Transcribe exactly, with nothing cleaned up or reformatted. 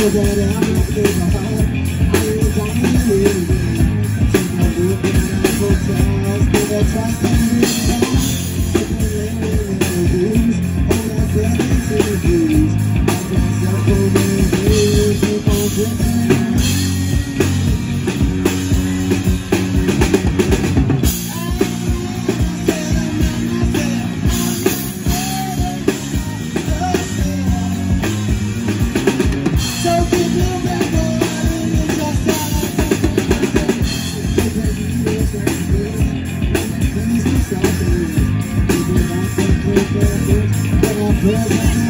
that I'm not in my heart. I was on the way. Take a look at our hotels, give a trust and reach out. If we live in the blues, all that feelings in the blues. I can't stop over the keep on drifting. Yeah.